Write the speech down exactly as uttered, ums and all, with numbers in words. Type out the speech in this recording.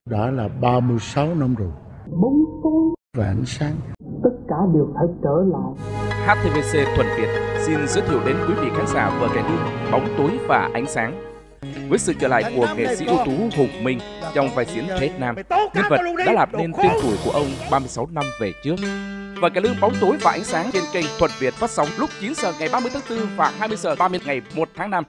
Đã là ba mươi sáu năm rồi. Bóng tối Và ánh sáng, tất cả đều phải trở lại. hát tê vê xê Thuần Việt xin giới thiệu đến quý vị khán giả vở cải lương Bóng tối và ánh sáng. Với sự trở lại của nghệ sĩ ưu tú Hùng Minh trong vai diễn Thế Nam, nhân vật đã làm nên tên tuổi của ông ba mươi sáu năm về trước. Vở cải lương Bóng tối và ánh sáng trên kênh Thuần Việt phát sóng lúc chín giờ ngày ba mươi tháng tư và hai mươi giờ ba mươi ngày một tháng năm.